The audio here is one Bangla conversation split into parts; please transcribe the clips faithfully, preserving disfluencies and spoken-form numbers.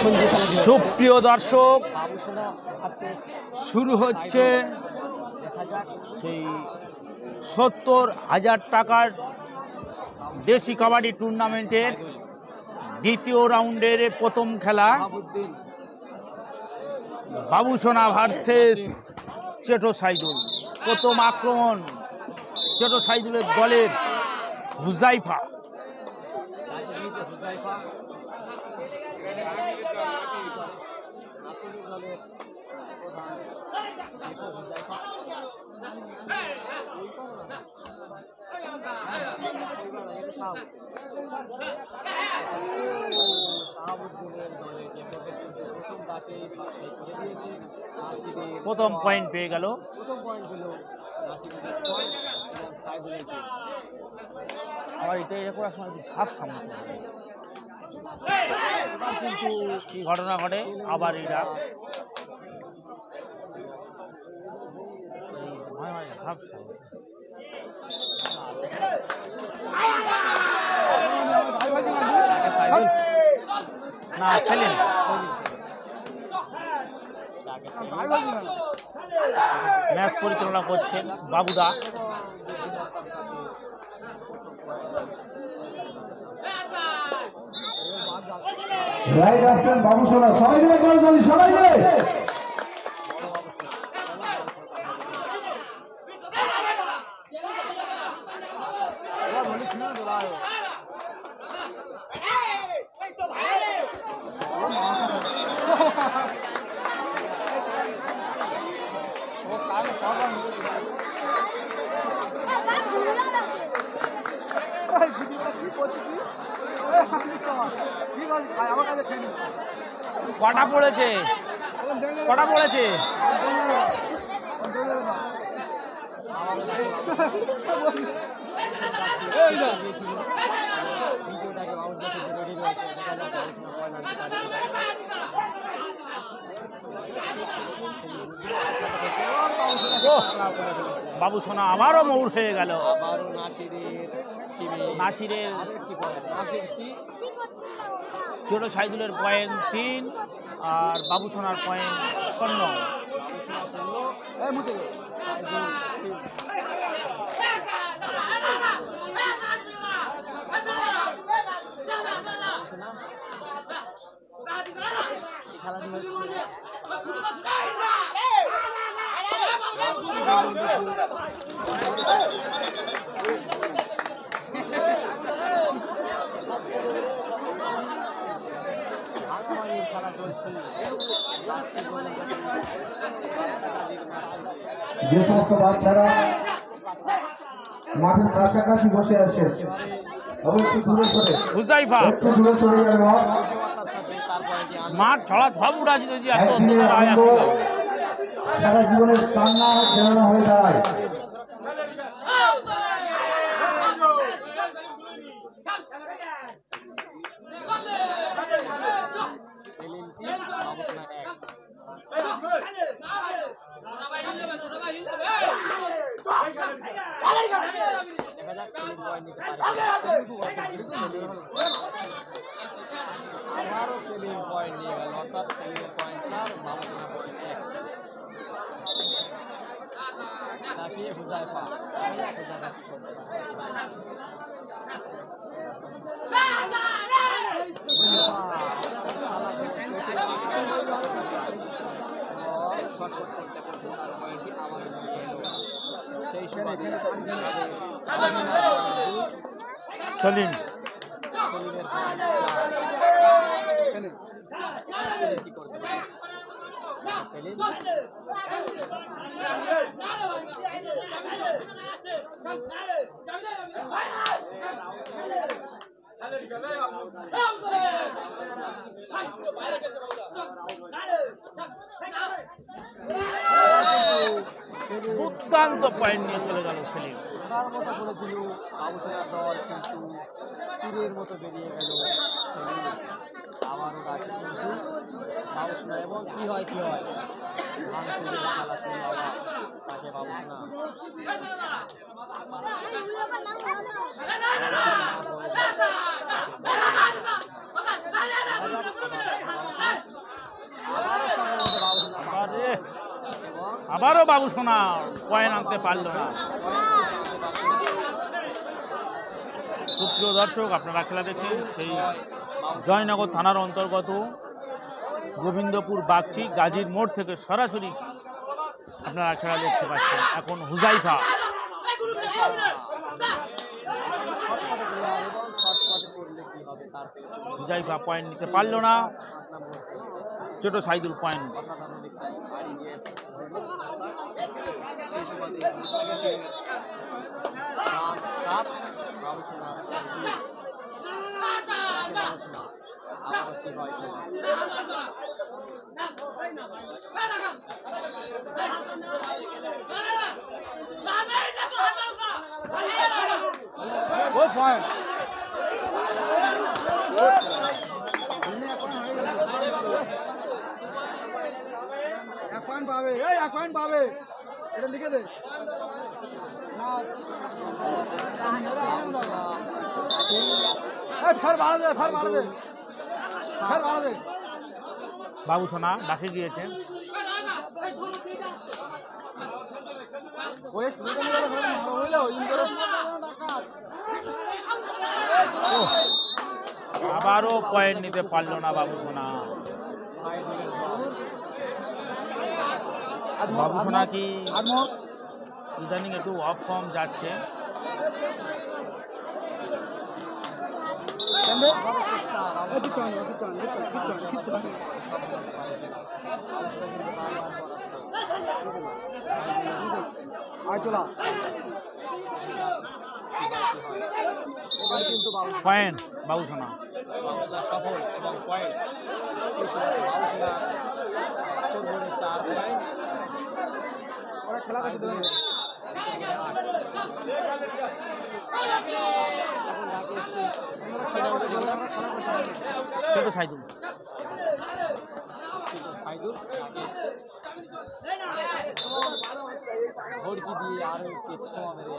সুপ্রিয় দর্শক, শুরু হচ্ছে সেই সত্তর হাজার টাকার দেশি কাবাডি টুর্নামেন্টের দ্বিতীয় রাউন্ডের প্রথম খেলা। বাবুসোনা ভার্সেস চেটো সাইদুল। প্রথম আক্রমণ চেটো সাইদুলের দলের হুজাইফা। প্রথম পয়েন্ট পেয়ে গেল। আবার এটা এটা করার সময় একটু ঝাঁপ সামনে কিন্তু কি ঘটনা ঘটে, আবার এরা ঝাঁপ সামনে না সেলিম ম্যাচ পরিচালনা করছেন বাবুদা। রাইট আসছেন বাবুসোনা, সবাই মিলে করে চলি, সবাই মিলে কটা পড়েছে কটা পড়েছে বাবুসোনা আবারও মৌর হয়ে গেল। নাসিরের চেটো সাইদুলের পয়েন্ট তিন আর বাবুসোনার পয়েন্ট শূন্য। যে সমস্ত বাচ্চারা মাঠের কাছাকাছি বসে আছে একটু দূরে সরে হুজাইফা একটু দূরে সরে যাবে। মাঠ ছড়া সব উড়া যদি সারা জীবনের কান্না প্রেরণা হয়ে দাঁড়ায়। আবারও সেলিম পয়েন্ট নিয়ে গেল, অর্থাৎ সেলিমের পয়েন্ট চার, বাবুসোনা পয়েন্ট এক। তাকিয়ে হুজাইফা হুজাইফা কি করতে ছটফট করতে করতে তার পয়েন্টটি আবার নিয়ে এলো। সেই সময় সলিম সেলিমের পয়েন্ট চার। সেলিম কি করতে পারে? সেলিম দুর্দান্ত পয়েন্ট নিয়ে চলে গেল সেলিম। তার মতো করেছিল বাবুসোনার দল, কিন্তু তীরের মতো বেরিয়ে গেল সেলিম। আবারও ডাকে কিন্তু বাবুসোনা, এবং কি হয় কি হয় ভাঙচুরের খেলা শুরু হওয়া তাকে বাবুসোনা আবারও বাবু সোনা পয়েন্ট আনতে পারলো না। সুপ্রিয় দর্শক, আপনারা খেলা দেখছেন সেই জয়নগর থানার অন্তর্গত গোবিন্দপুর বাগচি গাজীর মোড় থেকে সরাসরি আপনারা খেলা দেখতে পাচ্ছেন। এখন হুজাইফা হুজাইফা পয়েন্ট নিতে পারলো না, ছোট সাইদুল পয়েন্ট। এক পয়েন্ট পাবে, এই এক পয়েন্ট পাবে, এটা লিখে দে। বাবু সোনা ডাকে গিয়েছে। আবারও পয়েন্ট নিতে পারলো না বাবু সোনা। বাবু সোনা কি ইদানিং একটু অফ ফর্ম যাচ্ছে। পয়েন্ট বাবু সোনা। সফল এবং পয়েন্ট চার পয়েন্ট। ওরা খেলা করতে দেবে না। ছোট সাইদুল সাইদুল ভর্তি দিয়ে আরো ছোঁয়া মেরে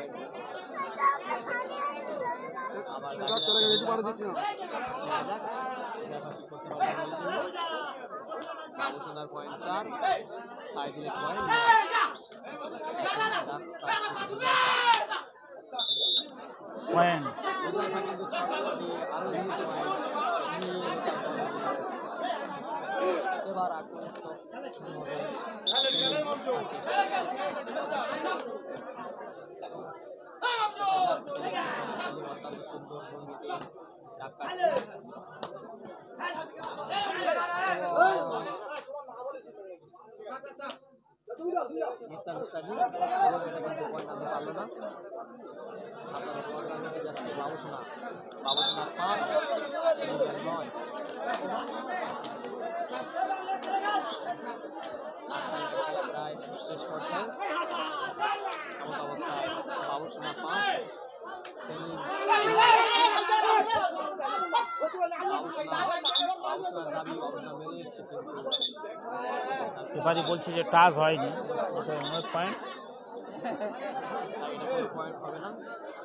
চলে গেলে একটু পারে দিচ্ছি না। বাবুসোনার পয়েন্ট চার, সাইদুলের পয়েন্ট পয়েন্ট এবার আক্রমণ সুন্দর ভঙ্গিতে ডাক পাচ্ছে। বাবুসোনা বাবুসোনার পাঁচ নয়। প্রায় শেষ পর্যায়ে এমন অবস্থায় বাবুসোনা পাঁচ, সেলিম বাবুসোনার দাবি অবস্থা মেরে এসছে, কিন্তু এবারে বলছে যে টাচ হয়নি, পয়েন্ট পয়েন্ট হবে না।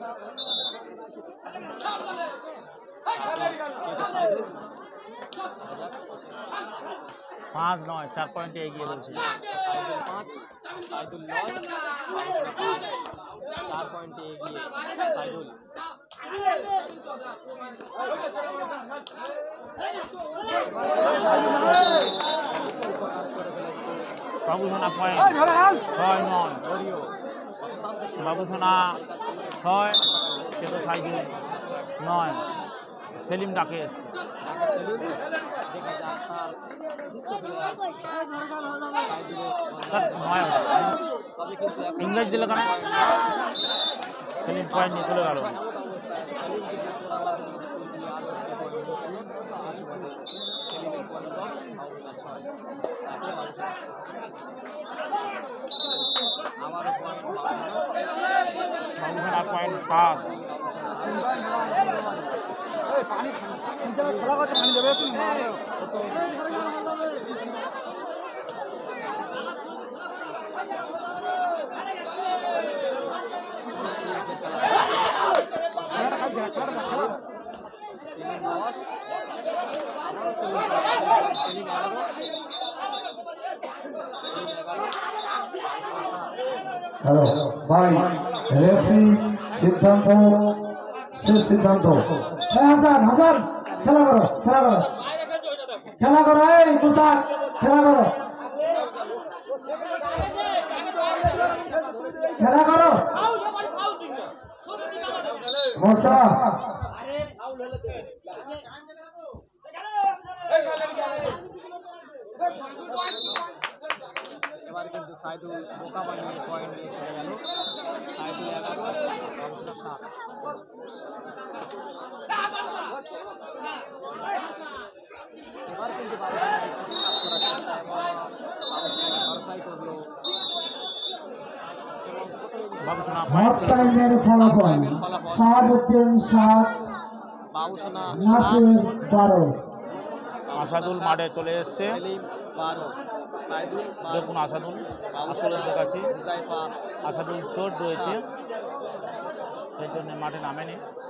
পাঁচ নয়, চার পয়েন্টে এগিয়ে রয়েছে। সাইদুল পাঁচ, সাইদুল নয়, পাঁচ, চার পয়েন্টে এগিয়ে সাইদুল। বাবুসোনা পয়েন্ট ছয় নয়, বাবুসোনা ছয়, ছোট সাইদুল নয়। সেলিম ডাকে এসছে। ইংরেজ দিলে কেন? সেলিম পয়েন্ট নিয়ে চলে গেল। বাবুসোনা পয়েন্ট সাত। পানি খেলা করছে, পানি দেবে হ্যালো ভাই রেফারি সিদ্ধান্ত শেষ সিদ্ধান্ত এই হাসান হাসান খেলা করো খেলা করো খেলা করো এই মুস্তাক খেলা করো খেলা করো মুস্তাক এবার কিন্তু সাইদুল বোকা বানিয়ে পয়েন্ট নিয়ে চলে গেল। সাইদুল এগারো, বাবুসোনা সাত। এবার কিন্তু বাবুসোনা একটু খারাপ করার চেষ্টা এবং বাবুসোনা ভরসাই করলো। এবং প্রথমে বাবুসোনা হাফ টাইমের ফলাফল শাহাবুদ্দিন সাত বাবুসোনা নাসির বারো আসাদুল মাঠে চলে এসছে। সেলিম বারো, সাইদুল বারো, দেখুন আসাদুল আসলে দেখাচ্ছি হুজাইফা আসাদুল চোট রয়েছে সেই জন্য মাঠে নামেনি।